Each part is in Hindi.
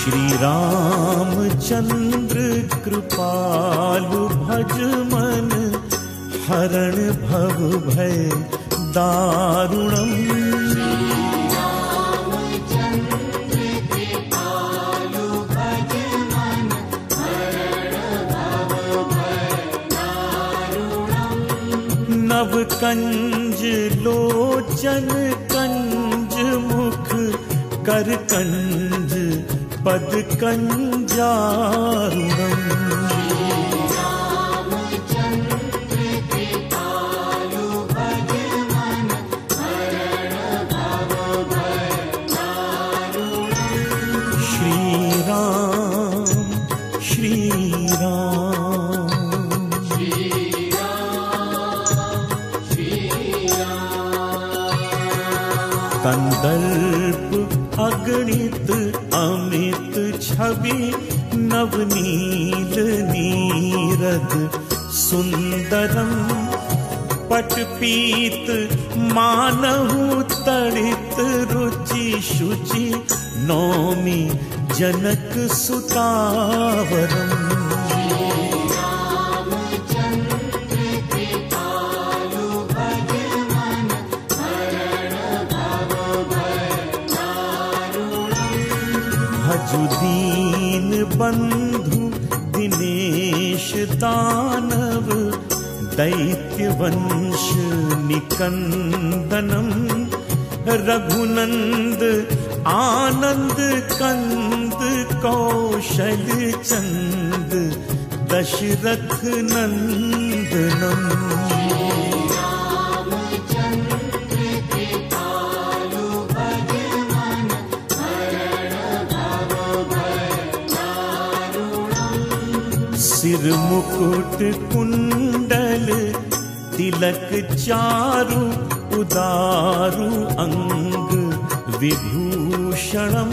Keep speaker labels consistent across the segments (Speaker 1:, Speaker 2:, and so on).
Speaker 1: श्री रामचंद्र कृपालु भज मन, हरण भव भय दारुणम। नव कंज लोचन कंज मुख, कर कंज पद कंजारुणम। श्री राम श्री राम कंदर्प अगणित अमित छवि, नवनील नीरद सुंदरम। पटपीत मानहु तड़ित रुचि शुचि, नौमि जनक सुतावरम। भजु दीन बंधु दिनेश दानव, दैत्य वंश निकंदनम। रघुनंद आनंद कंद, कौशल चंद दशरथ नंदनम। सिर मुकुट कुंडल तिलक चारु, उदारु अंग विभूषणम।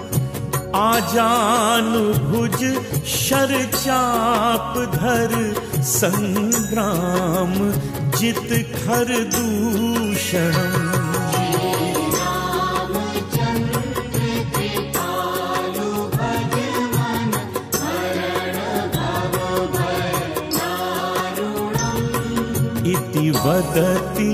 Speaker 1: आजानु भुज शर चाप धर, संग्राम जित खर दूषणम। इति वदति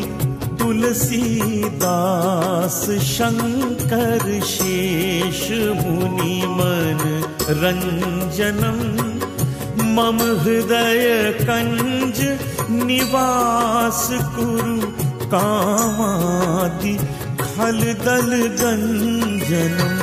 Speaker 1: तुलसीदास, शंकर शेष मुनि मन रंजनम। मम हृदय कंज निवास कुरु, कामादि खलदल गंजनम।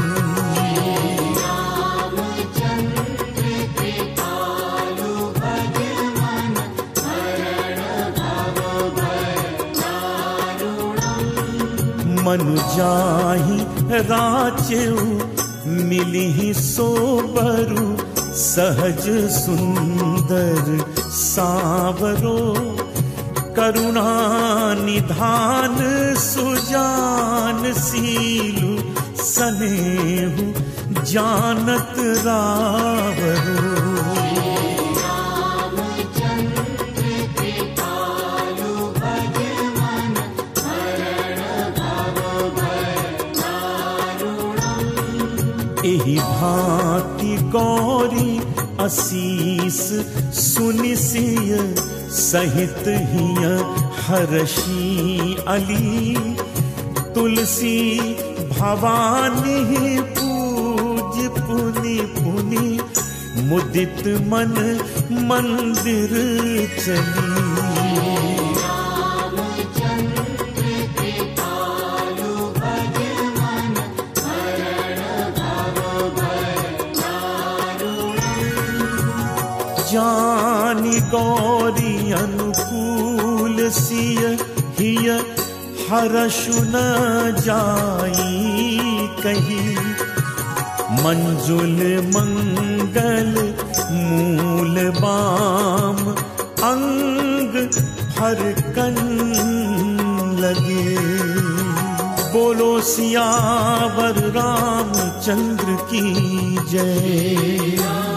Speaker 1: मनु जाहि राचेउ, मिलिहि सोबरु। सहज सुंदर सावरो, करुणा निधान सुजान सीलु। सनेहु जानत रावरो, एहि भांति गौरी असीस सुनिसिय, सहित हिय हर्षी अली। तुलसी भवानी पूज पुनि पुनि, मुदित मन मंदिर चली। जानी गौरी अनुकूल सिय, हिय हरषु न जाई कही। मंजुल मंगल मूल बाम, अंग हरकन लगे। बोलो सियावर रामचंद्र की जय।